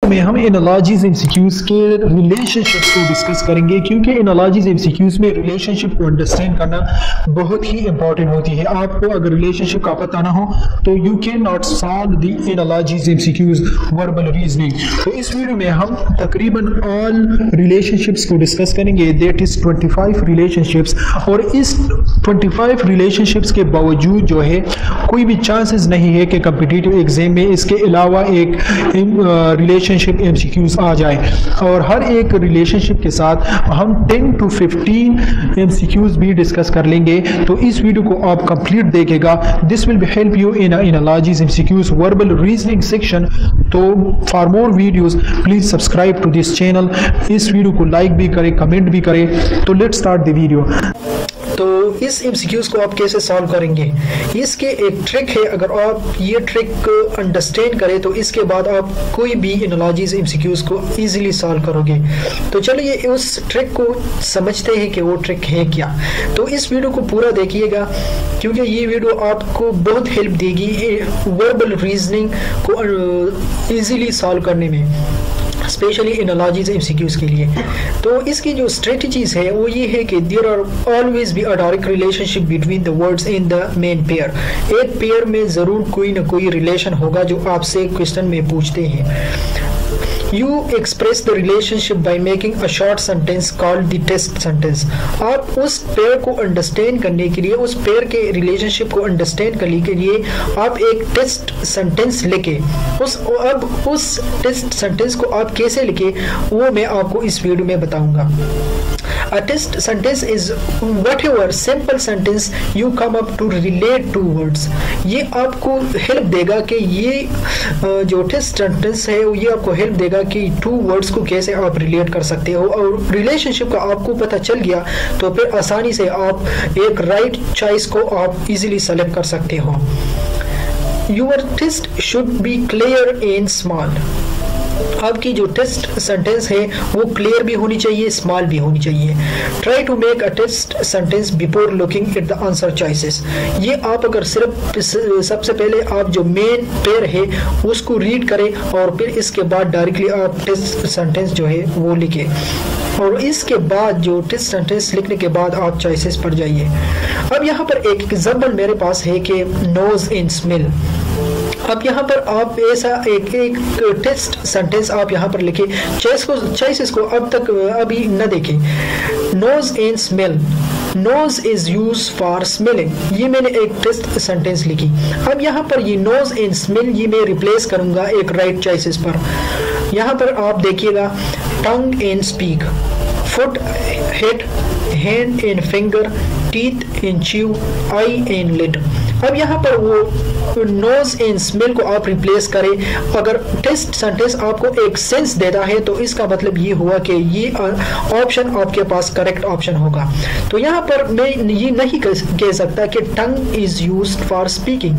में हम analogies MCQs के रिलेशनशिप्स को डिस्कस करेंगे, क्योंकि एनालॉजीज एमसीक्यूज में रिलेशनशिप को अंडरस्टैंड करना बहुत ही इंपॉर्टेंट होती है। आपको अगर रिलेशनशिप का पता ना हो तो you can not solve the analogies MCQs verbal reasoning. तो इस वीडियो में हम तकरीबन ऑल रिलेशनशिप्स को डिस्कस करेंगे, दैट इज 25 रिलेशनशिप्स। और इस 25 रिलेशनशिप्स के बावजूद जो है कोई भी चांसेस नहीं है कि कॉम्पिटिटिव एग्जाम में इसके अलावा एक रिलेशनशिप एमसीक्यूज आ जाए। और हर एक रिलेशनशिप के साथ हम 10 to 15 एमसीक्यूज भी डिस्कस कर लेंगे। तो इस वीडियो को आप कंप्लीट देखेगा। This will be help you in analogies MCQs verbal reasoning section. तो for more videos please subscribe to this channel. इस वीडियो को लाइक भी करें, कमेंट भी करें। तो लेट्स स्टार्ट द वीडियो। तो इस एमसीक्यूज को आप कैसे सॉल्व करेंगे, इसके एक ट्रिक है। अगर आप ये ट्रिक अंडरस्टैंड करें तो इसके बाद आप कोई भी एनालॉजीज एमसीक्यूज को इजीली सॉल्व करोगे। तो चलिए उस ट्रिक को समझते हैं कि वो ट्रिक है क्या। तो इस वीडियो को पूरा देखिएगा, क्योंकि ये वीडियो आपको बहुत हेल्प देगी वर्बल रीजनिंग को इजीली सॉल्व करने में, स्पेशली एनालॉजीज एमसीक्यूज के लिए। तो इसकी जो स्ट्रेटजीज है वो ये है कि there are always be a direct relationship between the words in the main pair. एक पेयर में जरूर कोई ना कोई रिलेशन होगा जो आपसे क्वेश्चन में पूछते हैं। You express the relationship by making a short sentence called the test sentence। आप उस पेयर को अंडरस्टैंड करने के लिए, उस पेयर के रिलेशनशिप को अंडरस्टैंड करने के लिए आप एक टेस्ट सेंटेंस लिखे। उस टेस्ट सेंटेंस को आप कैसे लिखे वो मैं आपको इस वीडियो में बताऊंगा। A test sentence is whatever simple sentence you come up to relate to words। ये आपको हेल्प देगा कि ये जो टेस्ट सेंटेंस है ये आपको हेल्प देगा कि टू वर्ड्स को कैसे आप रिलेट कर सकते हो। और रिलेशनशिप का आपको पता चल गया तो फिर आसानी से आप एक राइट चॉइस को आप इजीली सेलेक्ट कर सकते हो। Your test should be clear and small। आपकी जो टेस्ट सेंटेंस है वो क्लियर भी होनी चाहिए, स्मॉल भी होनी चाहिए। Try to make a test sentence before looking at the answer choices. ये आप अगर सिर्फ सबसे पहले आप जो मेन पेयर है उसको रीड करें और फिर इसके बाद डायरेक्टली आप टेस्ट सेंटेंस जो है वो लिखें। और इसके बाद जो टेस्ट सेंटेंस लिखने के बाद आप चॉइसेस पर जाइए। अब यहाँ पर एक एग्जाम्पल मेरे पास है कि नोज एंड स्मेल। अब यहाँ पर आप ऐसा एक टेस्ट सेंटेंस आप यहाँ पर लिखे, चॉइसेस को अब तक अभी न देखें। Nose and smell. Nose is use for smelling, ये मैंने एक टेस्ट सेंटेंस लिखी। अब यहाँ पर ये नोज एंड स्मेल ये मैं रिप्लेस करूंगा एक राइट चॉइसेस पर। यहाँ पर आप देखिएगा tongue and speak, foot head, hand and finger, teeth and chew, eye and lid. अब यहाँ पर वो नोज एंड स्मेल को आप रिप्लेस करें। अगर टेस्ट सेंटेंस आपको एक सेंस देता है तो इसका मतलब ये हुआ कि ये ऑप्शन आपके पास करेक्ट ऑप्शन होगा। तो यहाँ पर मैं ये नहीं कह सकता कि tongue is used for speaking,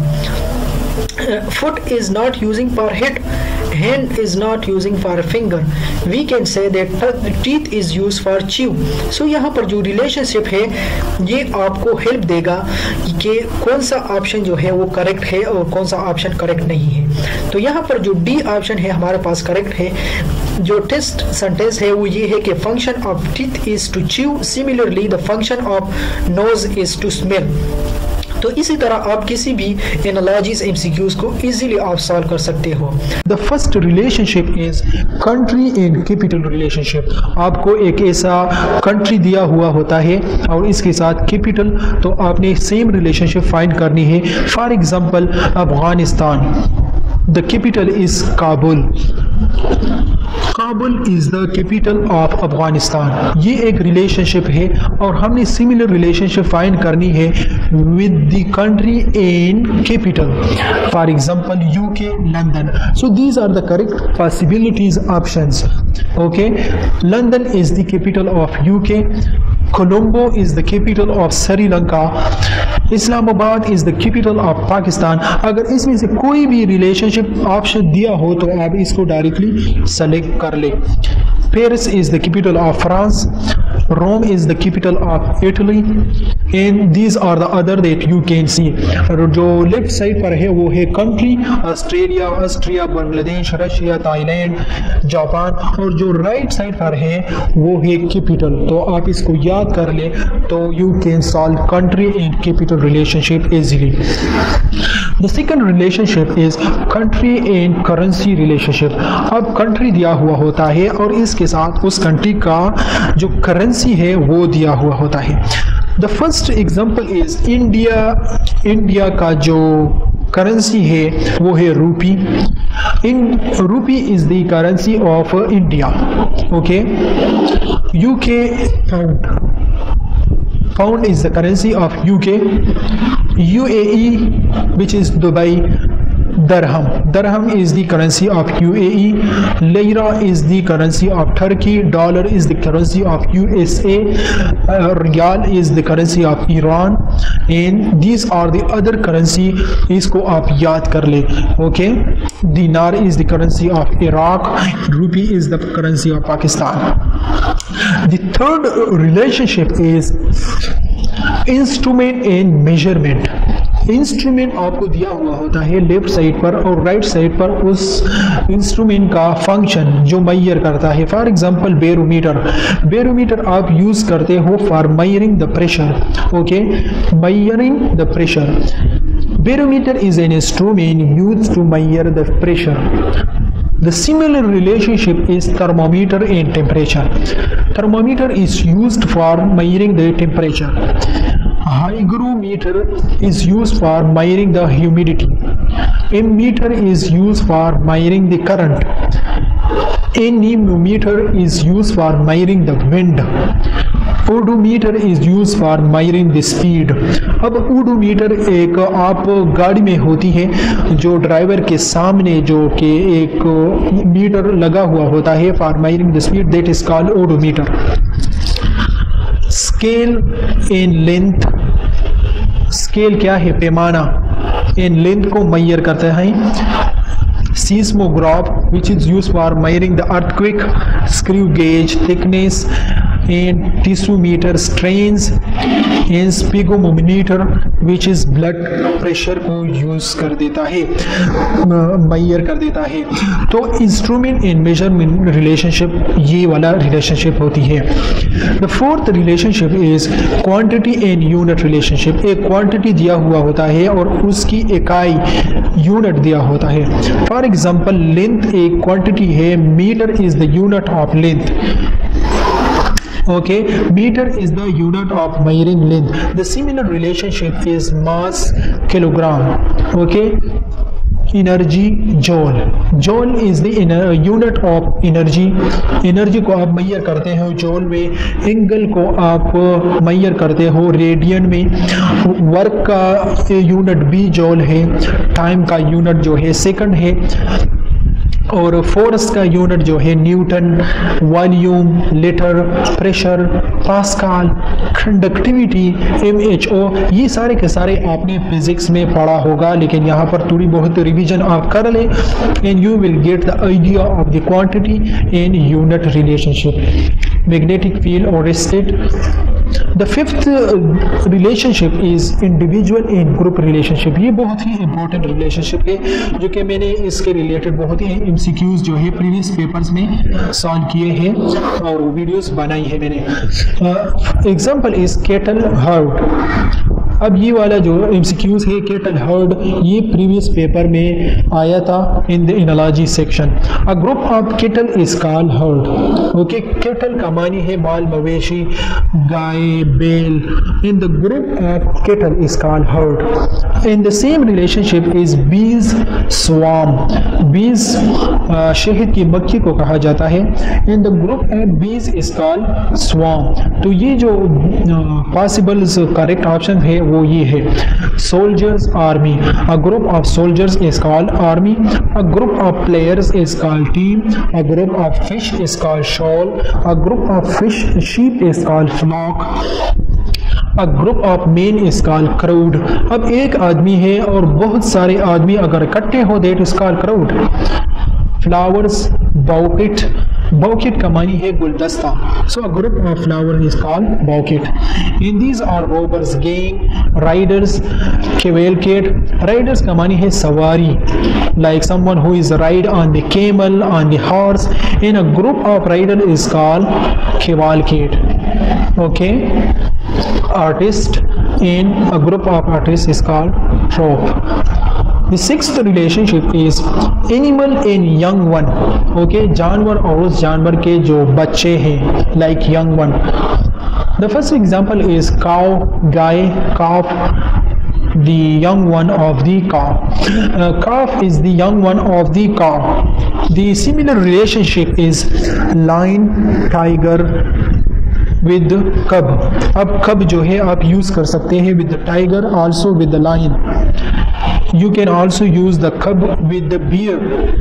foot is not using for head, hand is not using for a finger, we can say that teeth is used for chew। so यहाँ पर जो रिलेशनशिप है ये आपको हेल्प देगा कि कौन सा ऑप्शन जो है वो करेक्ट है और कौन सा ऑप्शन करेक्ट नहीं है। तो यहाँ पर जो डी ऑप्शन है हमारे पास करेक्ट है। जो टेस्ट सेंटेंस है वो ये है कि function of teeth is to chew, similarly the function of nose is to smell. तो इसी तरह आप किसी भी एनालॉजीज एमसीक्यूज को इजीली आप सॉल्व कर सकते हो। The first relationship is country and capital relationship. आपको एक ऐसा कंट्री दिया हुआ होता है और इसके साथ कैपिटल, तो आपने सेम रिलेशनशिप फाइंड करनी है। For example Afghanistan, the capital is Kabul. Kabul is the capital of Afghanistan. ये एक रिलेशनशिप है और हमने सिमिलर रिलेशनशिप फाइंड करनी है with the country and capital. For example UK, London. So these are the correct possibilities options. Okay, London is the capital of UK, Colombo is the capital of Sri Lanka, Islamabad is the capital of Pakistan. अगर इसमें से कोई भी relationship option दिया हो तो आप इसको डायरेक्टली सेलेक्ट कर ले। Paris is the capital of France, Rome is the capital of Italy, and these are the other that you can see. जो लेफ्ट साइड पर है वो है country Australia, Austria, Bangladesh, Russia, Thailand, Japan, और जो right side पर है वो है कैपिटल। तो आप इसको याद कर ले तो you can solve country and capital relationship easily. The second relationship is country and currency relationship. अब कंट्री दिया हुआ होता है और इसके साथ उस कंट्री का जो करेंसी है वो दिया हुआ होता है। The first example is India. India का जो करेंसी है वो है rupee. Rupee is the currency of India. Okay, UK pound. Pound is the currency of UK. UAE, which is Dubai, dirham. Dirham is the currency of UAE. Lira is the currency of Turkey. Dollar is the currency of USA. Riyal is the currency of Iran. And these are the other currency. इसको आप याद कर ले. Okay. Dinar is the currency of Iraq. Rupee is the currency of Pakistan. The third relationship is instrument and measurement. Instrument आपको दिया हुआ होता है लेफ्ट साइड पर और राइट साइड पर उस इंस्ट्रूमेंट का फंक्शन जो मेजर करता है। For example barometer. बैरोमीटर आप यूज करते हो for measuring the pressure. Okay, measuring the pressure. Barometer is an instrument used to measure the pressure. The similar relationship is thermometer and temperature. Thermometer is used for measuring the temperature. Hygrometer is used for measuring the humidity. Ammeter is used for measuring the current. Anemometer is used for measuring the wind. Odometer is use for measuring the speed. अब odometer एक आप गाड़ी में होती है जो driver के सामने जो कि एक मीटर लगा हुआ होता है for measuring the speed, that is called odometer. Scale in length. Scale क्या है? पैमाना। इन लेंथ को मेजर करते हैं। Seismograph which is use for measuring the earthquake. Screw gauge, thickness and tissometer, strains, and spigometer which is blood pressure को use कर देता है, मेजर कर देता है। तो इंस्ट्रूमेंट एंड मेजरमेंट रिलेशनशिप ये वाला रिलेशनशिप होती है। The fourth relationship is quantity and unit relationship. एक क्वांटिटी दिया हुआ होता है और उसकी इकाई यूनिट दिया होता है। फॉर एग्जाम्पल लेंथ एक क्वांटिटी है, metre is the unit of length. Okay, meter is the unit of measuring length. The similar relationship is mass, kilogram. Okay, energy, joule. Joule is the unit of energy. Energy को आप major करते हो joule में, angle को आप major करते हो radian में, वर्क का यूनिट भी joule है, टाइम का यूनिट जो है सेकंड है, और फोर्स का यूनिट जो है newton, volume, litre, pressure, pascal, conductivity, MHO। ये सारे के सारे आपने फिजिक्स में पढ़ा होगा, लेकिन यहाँ पर थोड़ी बहुत रिवीजन आप कर ले and you will get the idea of the quantity and unit relationship. Magnetic field और state. The fifth relationship is individual and group relationship. ये बहुत ही इंपॉर्टेंट रिलेशनशिप है जो कि मैंने इसके रिलेटेड बहुत ही MCQs जो है प्रीवियस पेपर्स में सॉल्व किए हैं और वीडियोस बनाई है मैंने। Example is cattle herd. अब ये वाला जो MCQs है कैटल हर्ड, ये प्रीवियस पेपर में आया था in the analogy section. A group of cattle is called herd. Okay, cattle का मानी है माल मवेशी, गाय, बैल। In the group of cattle is called herd. In the same relationship is bees, swarm. Bees शहद की मक्खी को कहा जाता है। इन द ग्रुप ऑफ बीज इज कॉल्ड स्वार्म। तो ये जो पॉसिबल करेक्ट ऑप्शन है वो ये है soldiers, army. A group of soldiers is called army. A group of players is called team. A group of fish is called shoal. A group of fish sheep is called flock. A group of men is called crowd. अब एक आदमी है और बहुत सारे आदमी अगर इकट्ठे हो that is called crowd. Flowers, bouquet. Bouquet का मानी है गुलदस्ता. So a group of flowers is called bouquet. And these are robbers, gang, riders, cavalcade. Riders का मानी है सवारी, like someone who is ride on the camel, on the horse. And a group of rider is called cavalcade. Okay. Artist, and a group of artists is called troupe. The sixth relationship is animal and young one. Okay, जानवर और उस जानवर के जो बच्चे हैं, like young one. The first example is cow, guy, calf, the young one of the cow. Calf is the young one of the cow. The similar relationship is lion, tiger with cub. अब cub जो है आप use कर सकते हैं with the tiger, also with the lion. You can also use the cub with the bear.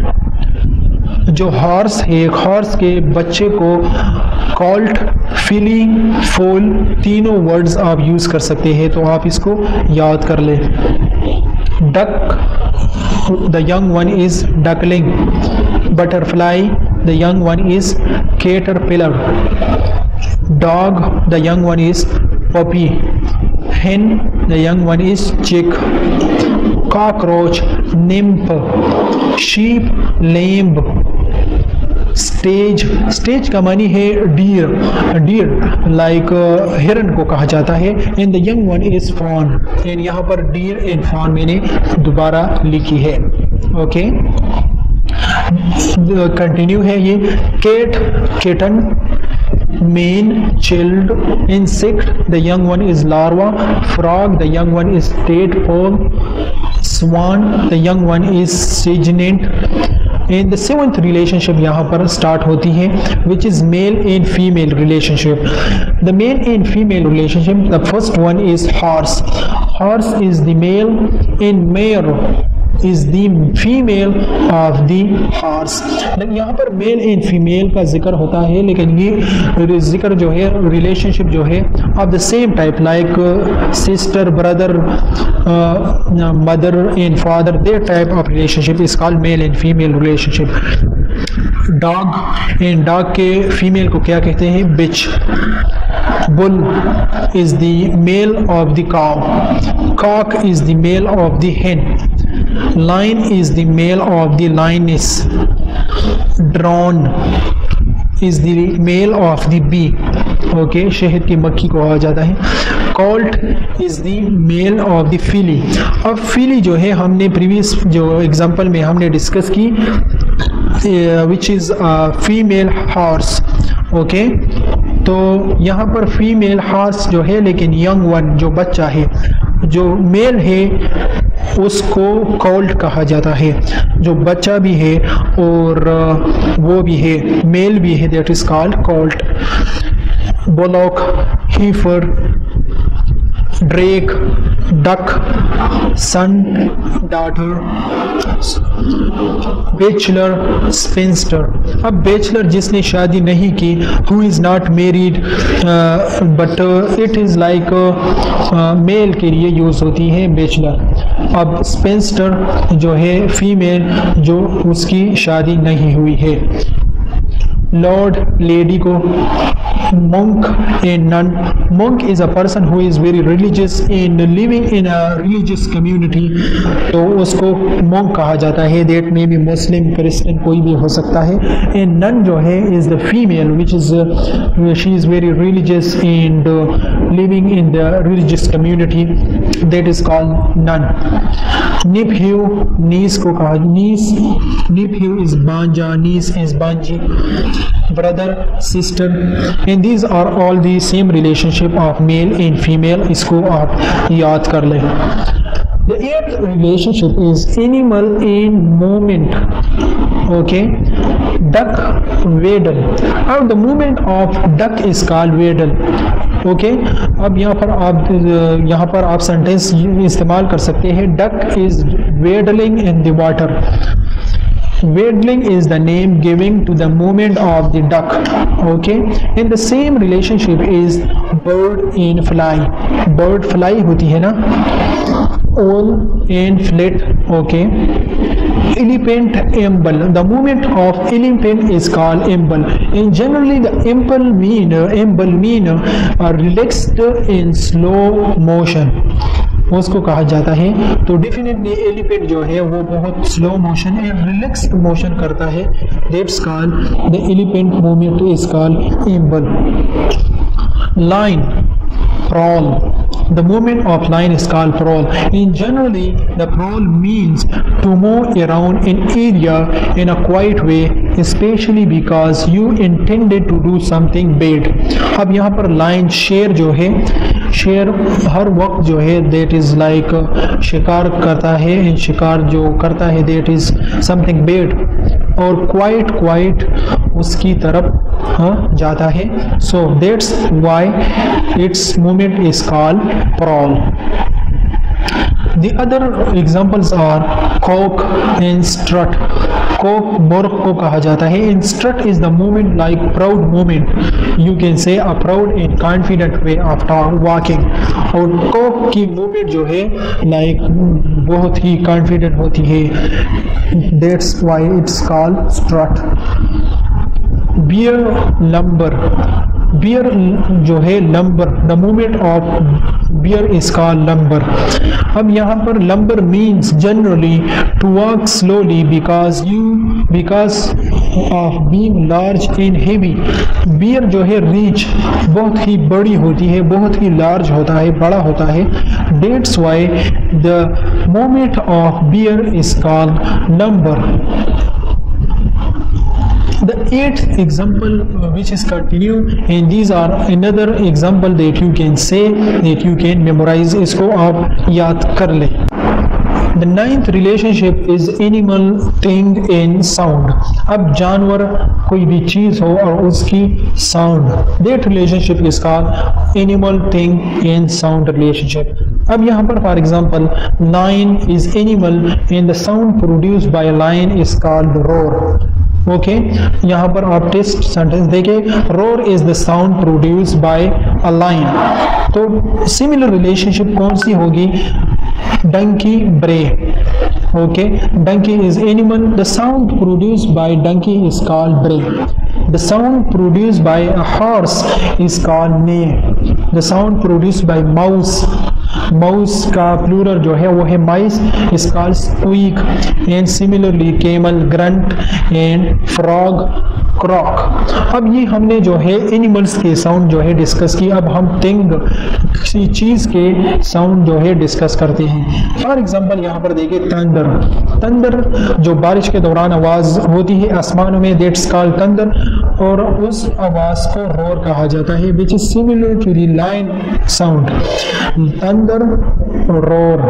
जो horse है, horse के बच्चे को कॉल्ट, फिली, फोल, तीनों वर्ड्स आप यूज कर सकते हैं, तो आप इसको याद कर ले. Duck, the young one is duckling. Butterfly, the young one is caterpillar. Dog, the young one is puppy. hen, the young one is chick. Cockroach, nymph. sheep, lamb. Stage का मानी है डियर, लाइक हिरन को कहा जाता है. And the young one is fawn. And यहाँ पर डियर एंड फॉन मैंने दोबारा लिखी है. ओके, कंटिन्यू है ये. Cat, kitten. Men, child. Insect, the young one is larva. Frog, the young one is tadpole. Swan, the young one is cygnet. And the seventh relationship यहाँ पर start होती है, which is male and female relationship. The male and female relationship, the first one is horse. Horse is the male and mare is the female of the horse. लेकिन यहाँ पर mail and female का जिक्र होता है, लेकिन ये जिक्र जो है रिलेशनशिप जो है of the same type, like sister, brother, mother and father, their type of relationship is called male and female relationship. Dog, and dog के फीमेल को क्या कहते हैं? Bitch. Bull is the male of the cow. Cock is the male of the hen. Lion is the male of the lioness. Drone is the male of the bee. Okay, शहद की मक्खी को कहा जाता है. Colt is the male of the filly. अब filly जो है हमने प्रीवियस जो एग्जांपल में हमने डिस्कस की, which is female horse. Okay, तो यहाँ पर फीमेल हॉर्स जो है, लेकिन यंग वन जो बच्चा है, जो मेल है उसको कॉल्ट कहा जाता है. जो बच्चा भी है और वो भी है, मेल भी है, that is called colt. Bullock, heifer, drake, duck, son, daughter. Bachelor, spinster. अब बैचलर जिसने शादी नहीं की, who is not married, but it is like male के लिए यूज होती है बैचलर. अब स्पिंस्टर जो है फीमेल, जो उसकी शादी नहीं हुई है. लॉर्ड, लेडी को. monk and nun. Monk is a person who is very religious and living in a religious community, तो उसको monk कहा जाता है. That may be Muslim, Christian, कोई भी हो सकता है. and nun जो है is the female which is she is very religious and living in the religious community, that is called nun. nephew, niece को कहा, niece. nephew is banja, niece is banji. brother, sister, and these are all the same relationship of male and female. इसको आप याद कर लें. The eighth relationship is animal and movement. Okay, duck, waddle. Now the movement of duck is called waddle. Okay, अब यहाँ पर आप sentence इस्तेमाल कर सकते हैं. Duck is waddling in the water. Waddling is the name giving to the movement of the duck. Okay, in the same relationship is bird and fly. Bird, fly होती है ना. owl and flit. Okay, elephant amble. The movement of elephant is called amble. In generally, the amble mean relaxed in slow motion, उसको कहा जाता है। तो definitely elephant जो है वो बहुत slow motion and relaxed motion करता है, that's called the elephant movement is called amble. Line, crawl. The movement of lion is called crawl. In generally, the crawl means to move around an area in a quiet way, especially because you intended to do something bad. अब यहाँ पर lion शेर जो है, शेर हर वक्त जो है that is like शिकार करता है, and शिकार जो करता है that is something bad, और क्वाइट उसकी तरफ जाता है। So that's why its movement is called crawl. The other examples are cock and strut. Cock मोर को कहा जाता है, and strut is the movement like proud movement. You can say a proud and confident way after walking. और cock की movement जो है like बहुत ही confident होती है, that's why it's called strut. Bear lumber. Bear जो है lumber, the movement of bear is called lumber. अब यहाँ पर lumber means generally to walk slowly because of being large and heavy. Bear जो है रीच बहुत ही बड़ी होती है, बहुत ही लार्ज होता है, बड़ा होता है, that's why the movement of bear is called lumber. The eighth example which is continued, and these are another example that you can say that you can memorize, इसको आप याद कर लें। The ninth relationship is animal, thing and sound. अब जानवर कोई भी चीज हो और उसकी sound, that relationship is called animal, thing and sound relationship. अब यहाँ पर for example lion is animal and the sound produced by a lion is called roar. Okay यहाँ पर आप टेस्ट सेंटेंस देखें, roar is the sound produce by a lion. तो similar relationship कौन सी होगी, donkey bray. Okay, donkey is animal, the sound produce by donkey is called bray, the sound produce by a horse is called neigh, the sound produce by mouse, mouse का plural जो है वो है mice, is called squeak, and similarly camel grunt and frog क्रॉक। अब ये हमने जो है एनिमल्स के साउंड जो है डिस्कस की, अब हम थिंग किसी चीज के साउंड जो है डिस्कस करते हैं। फॉर एग्जांपल यहाँ पर देखिए थंडर, थंडर जो बारिश के दौरान आवाज होती है आसमानों में, दैट्स कॉल्ड थंडर, और उस आवाज को रोर कहा जाता है, which is similar to the lion sound. Thunder, roar,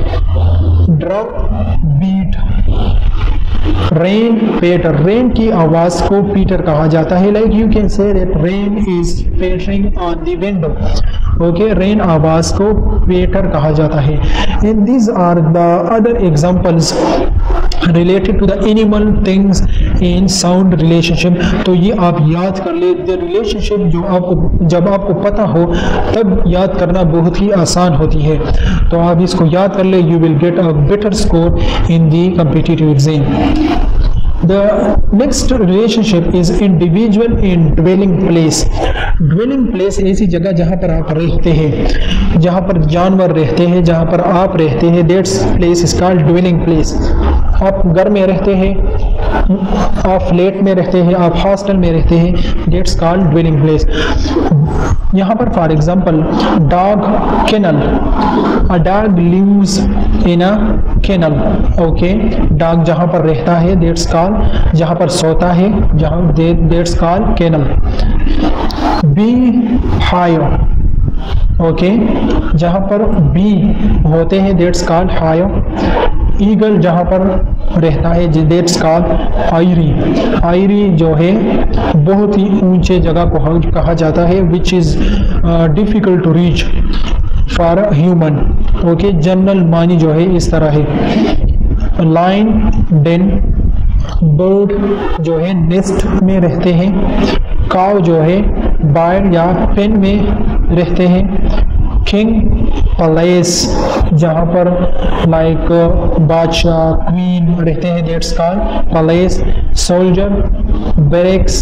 drum, beat, rain, patter, rain की आवाज को पीटर कहा जाता है, like you can say that rain is pattering on the window. Okay, rain आवाज को पेटर कहा जाता है। And these are the other examples related to the animal, things in sound relationship. तो ये आप याद कर ले, द रिलेशनशिप जो आपको जब आपको पता हो तब याद करना बहुत ही आसान होती है, तो आप इसको याद कर ले, you will get a better score in the competitive exam. The next relationship is individual in dwelling place. Dwelling place ऐसी जगह जहाँ पर आप रहते हैं, जहाँ पर जानवर रहते हैं, जहाँ पर आप रहते हैं, that's place is called dwelling place. आप घर में रहते हैं, आप फ्लैट में रहते हैं, आप हॉस्टल में रहते हैं, that's called dwelling place. यहाँ पर for example dog kennel, a dog lives in a kennel. Okay, dog जहाँ पर रहता है दैट्स कॉल्ड, जहाँ पर सोता है जहाँ that's called kennel. Bee hive, okay, जहाँ पर बी होते हैं दैट्स कॉल्ड हाइव। ईगल जहाँ पर रहता है दैट्स कॉल्ड आयरी। आयरी जो है बहुत ही ऊंचे जगह को कहा जाता है, which is difficult to reach for a human. Okay, general मानी जो है इस तरह है। लाइन, डेन, बर्ड जो है नेस्ट में रहते हैं, काव जो है बार्ड या पेन में रहते हैं, किंग पैलेस जहाँ पर लाइक बादशाह, क्वीन रहते हैं, that's called palace, soldier, barracks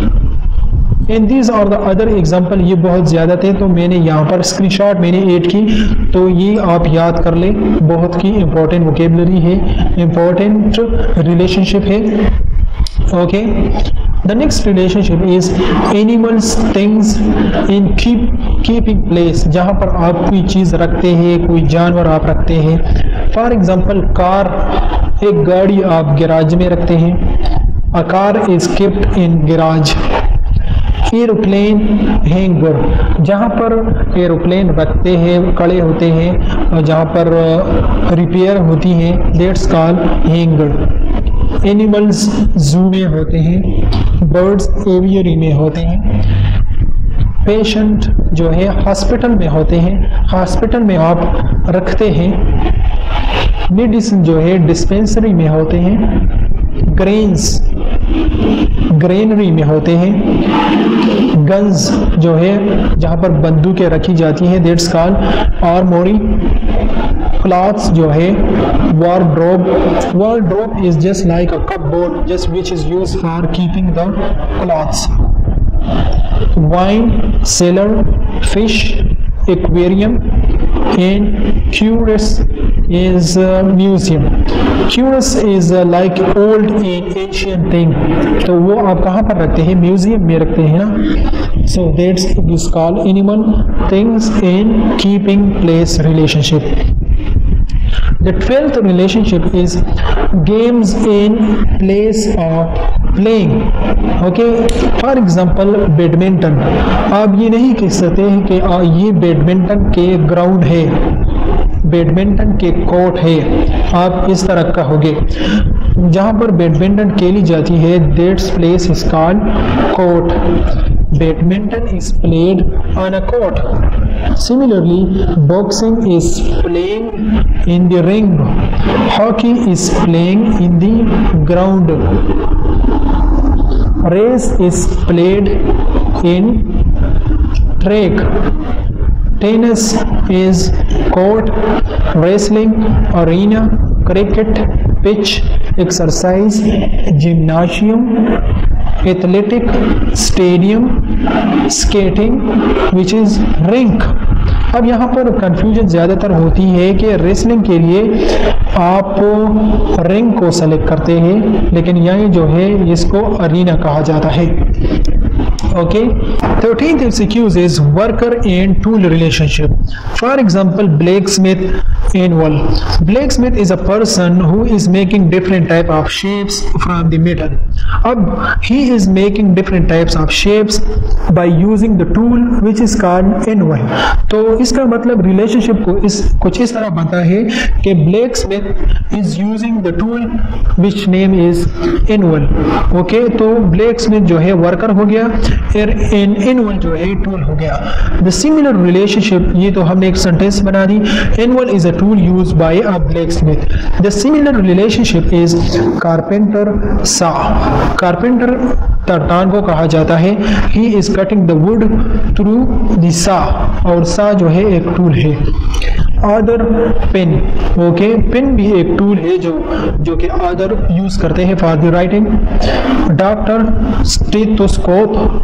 and these are the other example. ये बहुत ज़्यादा थे तो मैंने यहाँ पर स्क्रीनशॉट मैंने ऐड की, तो ये आप याद कर लें, बहुत ही इंपॉर्टेंट वोकेबलरी है, इंपॉर्टेंट रिलेशनशिप है। Okay, the next relationship is animals, things in keeping place, जहाँ पर आप कोई चीज़ रखते हैं, कोई जानवर आप रखते हैं। फॉर एग्जाम्पल कार, एक गाड़ी आप गैराज में रखते हैं, a car is kept in garage. Aeroplane hangar, जहाँ पर एरोप्लेन रखते हैं, खड़े होते हैं और जहाँ पर रिपेयर होती हैं, दैट्स कॉल्ड हैंगर। एनिमल्स जू में होते हैं, बर्ड्स एवियरी में होते हैं। पेशेंट जो है हॉस्पिटल में होते हैं, हॉस्पिटल में आप रखते हैं। मेडिसिन जो है डिस्पेंसरी में होते हैं। ग्रेन्स ग्रेनरी में होते हैं। गन्स जो है जहाँ पर बंदूकें रखी जाती हैं, दैट्स कॉल्ड आर्मोरी। क्लॉथ्स जो है wardrobe, wardrobe is just like a cupboard just which is used for keeping the clothes. Wine cellar, fish aquarium and curios is museum. Curious is like old and ancient thing. तो वो आप कहाँ पर रखते हैं? Museum में रखते हैं ना। So that's is called animal, things in keeping place relationship. The 12th relationship is games in place of playing. Okay, for example badminton, आप ये नहीं कह सकते हैं कि ये बैडमिंटन के ग्राउंड है, बैडमिंटन के कोर्ट है, आप इस तरह कहोगे। जहाँ पर बैडमिंटन खेली जाती है, that's place is called court. Badminton is played on a court. Similarly boxing is playing in the ring, hockey is playing in the ground, race is played in track, tennis is court, wrestling arena, cricket pitch, exercise gymnasium, athletic stadium, skating which is rink। अब यहाँ पर confusion ज़्यादातर होती है कि wrestling के लिए आप रिंग को सेलेक्ट करते हैं, लेकिन यहाँ जो है इसको अरीना कहा जाता है। Okay, 13th MCQs is worker and tool relationship. For example, blacksmith and wool. Blacksmith is a person who is making different type of shapes from the metal. अब he is making different types of shapes by using the tool which is called anvil. तो इसका मतलब relationship को कुछ इस तरह बनता है कि blacksmith is using the tool which name is anvil. Okay, तो blacksmith जो है वर्कर हो गया, anvil जो है टूल हो गया। The similar relationship, ये तो हमने एक सेंटेंस बना दी। Anvil is a tool used by a blacksmith. The similar relationship is carpenter saw. Carpenter तरटान को कहा जाता है। He is cutting the wood through the saw, और saw जो है एक टूल है। आदर पेन, ओके, पेन भी एक टूल है जो कि आदर यूज करते हैं for the writing. Doctor stethoscope,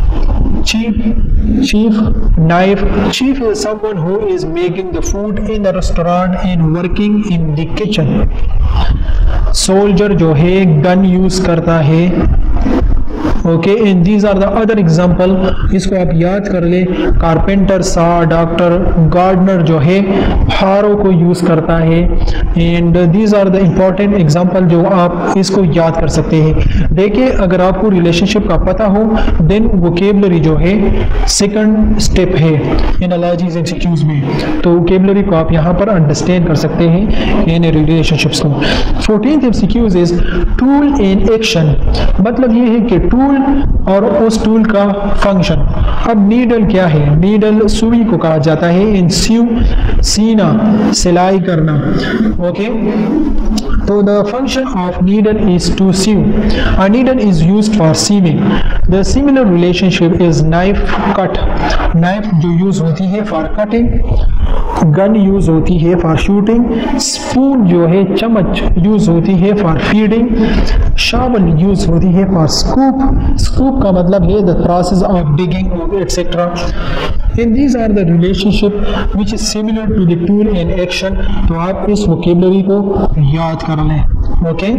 chief knife. Chief is someone who is making the food in the restaurant and working in the kitchen. Soldier जो है गन यूज करता है। Okay, and these are the other example, इसको आप याद कर ले। Carpenter सा, डॉक्टर, गार्डनर जो है हारों को यूज करता है। And these are the important example जो आप इसको याद कर सकते हैं। देखिए, अगर आपको रिलेशनशिप का पता हो देन वोकेबलरी जो है सेकंड स्टेप है एनालॉजीज एंड MCQs में, तो वोकेबलरी को आप यहाँ पर अंडरस्टैंड कर सकते हैं इन रिलेशनशिप्स को। 14th MCQs is tool in action. मतलब ये है कि टूल और उस टूल का फंक्शन। अब नीडल क्या है? नीडल सुई को कहा जाता है। इन सीना सिलाई करना। ओके, तो the function of needle is to sew. A needle is used for sewing. The similar relationship is knife cut. Knife जो यूज होती है फॉर कटिंग, गन यूज होती है फॉर शूटिंग, स्पून जो है चम्मच यूज होती है फॉर फीडिंग, शावल यूज होती है फॉर स्कूप. स्कूप का मतलब है the process of digging etcetera. And these are the relationship which is similar to the tool in action. तो आप इस vocabulary को याद कर लें. Okay.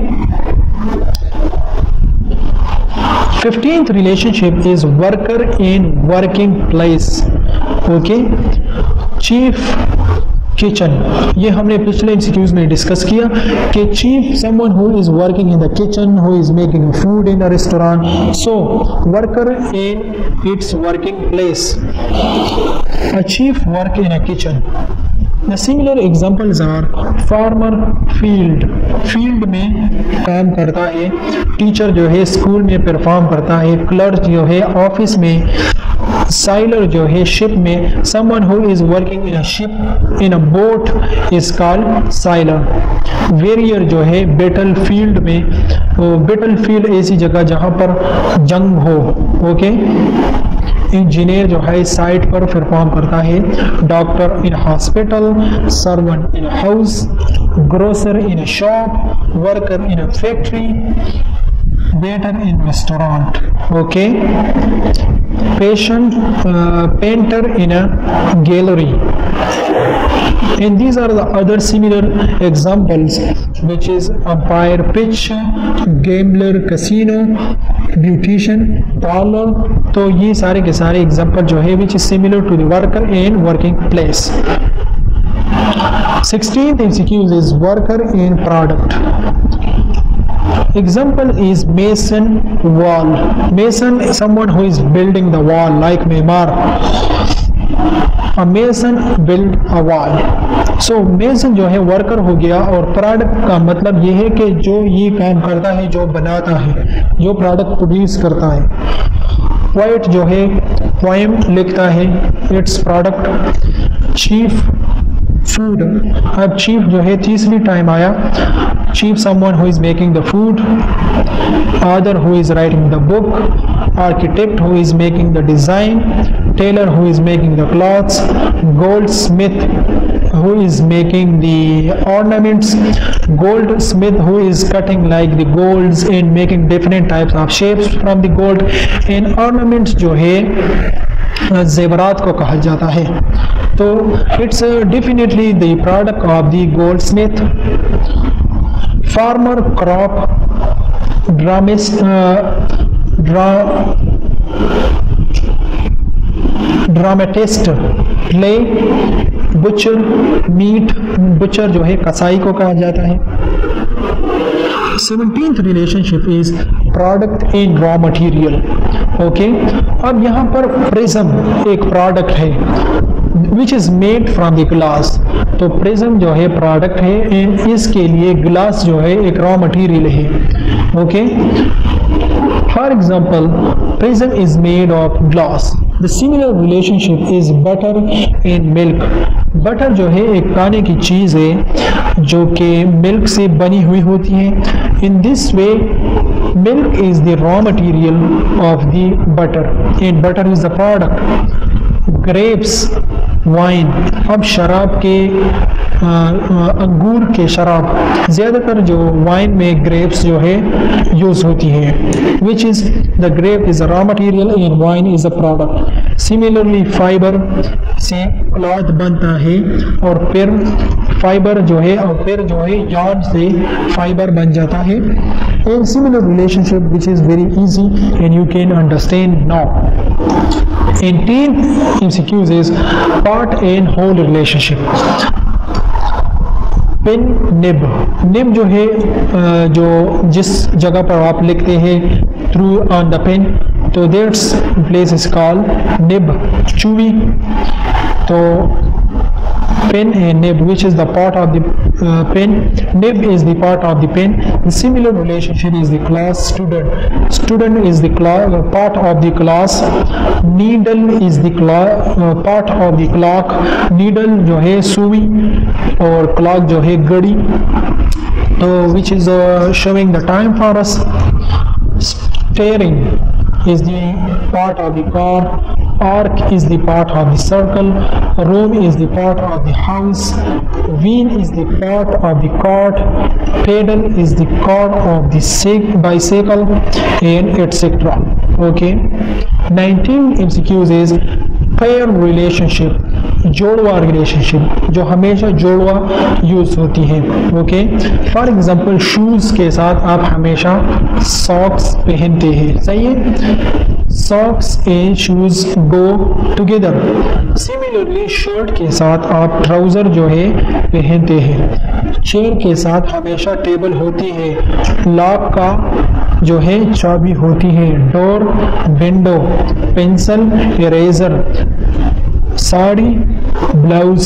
15th relationship is worker in working place. Okay. Chief kitchen, ये हमने पिछले इंस्टीट्यूट में डिस्कस किया कि chief someone who is working in the kitchen, who is making food in a restaurant. So worker in its working place, a chief work in a kitchen. The similar examples are farmer field. Field में काम करता है. Teacher जो है school में perform करता है. Clerk जो है ऑफिस में. साइलर जो है शिप में. someone who is working in a ship in a boat is called sailor. Warrior जो है बैटल फील्ड में. बैटल फील्ड ऐसी जगह जहां पर जंग हो. ओके. इंजीनियर जो है साइट पर परफॉर्म करता है. Doctor in hospital, servant in house, grocer in shop, worker in factory, waiter in restaurant. Okay. Patient, painter in a gallery. And these are the other similar examples, which is umpire, pitch, gambler, casino, beautician, parlor. तो ये सारे के सारे example जो है which is similar to the worker in working place. 16th MCQ is worker in product. Example is mason wall. Mason is someone who is building the wall, like Maymar. A mason build a wall. So mason जो है worker हो गया. और product का मतलब ये है कि जो ये काम करता है, जो बनाता है, जो प्रोडक्ट प्रोड्यूस करता है. पोएट जो है पोएम लिखता है, इट्स प्रोडक्ट. Chief food. अब चीफ जो है तीसरी टाइम आया. Chief someone who is making the food. Author who is writing the book. Architect who is making the design. Tailor who is making the cloths. Goldsmith who is making the ornaments. Goldsmith who is cutting like the golds and making different types of shapes from the gold. and ornaments जो है जेवरात को कहा जाता है. तो it's definitely the product of the goldsmith. Farmer, crop, dramatist, play, butcher, meat. Butcher जो है कसाई को कहा जाता है. 17th relationship is product in raw material. Okay. अब यहाँ पर प्रिज्म एक प्रोडक्ट है which is made from the glass. तो प्रिज्म जो है प्रोडक्ट है एंड इसके लिए ग्लास जो है एक रॉ मटेरियल है. Okay. For example prism is made of glass. The similar relationship is butter and milk. Butter जो है एक खाने की चीज़ है जो कि मिल्क से बनी हुई होती है. In this way, milk is the raw material of the butter and butter is the product. Grapes, wine. अब शराब के अंगूर के शराब, ज़्यादातर जो वाइन में ग्रेप्स जो है यूज़ होती है. Which is the grape is a raw material and wine is a product. Similarly, fibre से क्लॉथ बनता है और फिर फाइबर जो है और फिर जो है yarn से फाइबर बन जाता है. And similar relationship which is very easy and you can understand now. 18th MCQs is part and whole relationship. Pen, nib. Nib जो है जो जिस जगह पर आप लिखते हैं थ्रू ऑन द पेन, तो that's place is called nib, चूवी. तो pen and nib, which is the part of the pen. Nib is the part of the pen. The similar relationship is the class. Student is the part of the class. Needle is the part of the clock. Needle जो है सुई और clock जो है घड़ी. which is showing the time for us. Steering is the part of the car, arc is the part of the circle, room is the part of the house, wheel is the part of the cart, pedal is the cord of the bicycle, and etc. Okay, 19 MCQs is pair relationship, जोड़वा relationship, जो हमेशा जोड़वा use होती है. Okay, for example shoes के साथ आप हमेशा सॉक्स पहनते हैं. सही है, socks and shoes go together. Similarly shirt के साथ आप ट्राउजर जो है पहनते हैं. चेयर के साथ हमेशा टेबल होती है. लॉक का जो है चाबी होती है. Door, window, pencil, eraser, sari, blouse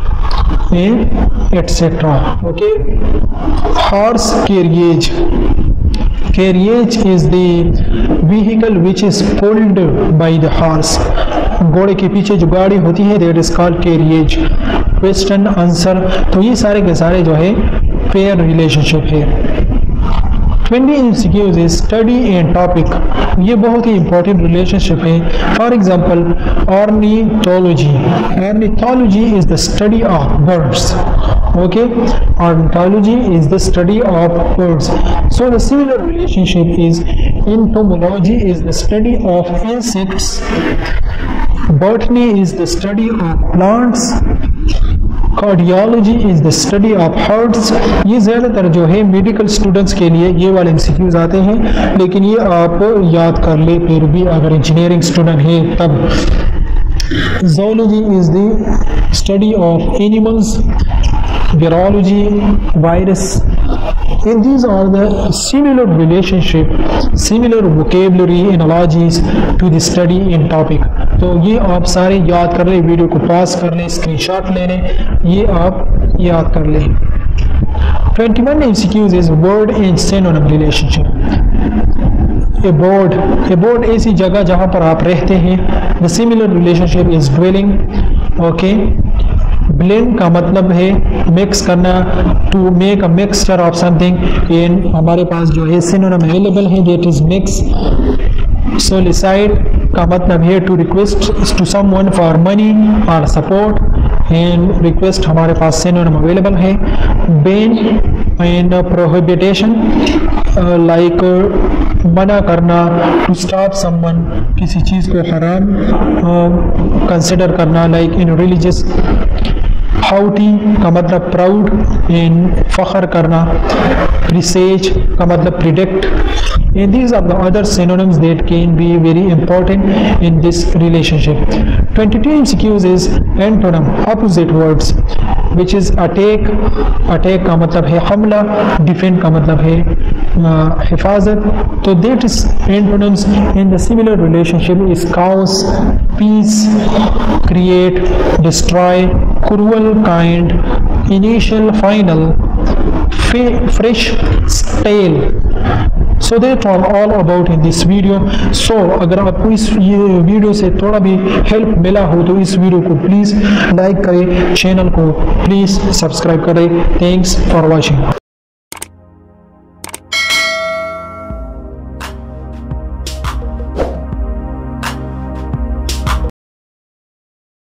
etcetera. Okay, horse carriage. Carriage is the vehicle which is pulled by the horse. घोड़े के पीछे जो गाड़ी होती है that is called carriage. Question answer. तो ये सारे के सारे जो है पेयर रिलेशनशिप है. 20 MCQs is study and topic. ये बहुत ही इंपॉर्टेंट रिलेशनशिप है. For example ornithology. Ornithology is the study of birds. Okay, ornithology is the study of birds. So the similar relationship is entomology is the study of insects. Botany is the study of plants. Cardiology is the study of hearts. ये ज़्यादातर जो है medical students के लिए ये वाले MCQs आते हैं, लेकिन ये आप याद कर ले फिर भी अगर इंजीनियरिंग स्टूडेंट है तब. Zoology is the study of animals. virology, virus, and these are the similar relationship, similar vocabulary analogies to the study in topic. तो ये आप सारे याद कर लें, वीडियो को पॉज कर लें, स्क्रीनशॉट ले लें, ये आप याद कर लें. 21 MCQs is word and synonym relationship. A board ऐसी जगह जहाँ पर आप रहते हैं. The similar relationship is dwelling. Okay. Blend का मतलब है मिक्स करना, to make a mixture of something. And हमारे पास जो है सिनोनिम अवेलेबल है दैट इज मिक्स. सोलिसाइड का मतलब है to request to someone for money और सपोर्ट. एंड रिक्वेस्ट हमारे पास सिनोनिम अवेलेबल है. बैन एंड प्रोहिबिटेशन लाइक मना करना, टू स्टॉप समवन किसी चीज़ को हराम कंसिडर करना, लाइक इन रिलीजियस. हाउटी का मतलब प्राउड एंड फख्र करना. प्रिसेज का मतलब predict. And these are the other synonyms that can be very important in this relationship. 22 MCQs is antonym, opposite words, which is attack. Attack का मतलब है हमला, defend का मतलब है हिफाजत. तो that is antonyms in the similar relationship is cause, peace, create, destroy, cruel, kind, initial, final, fresh, stale. So that are all about in this video. So अगर आपको इस वीडियो से थोड़ा भी हेल्प मिला हो तो इस वीडियो को प्लीज़ लाइक करें, चैनल को प्लीज़ सब्सक्राइब करें. Thanks for watching.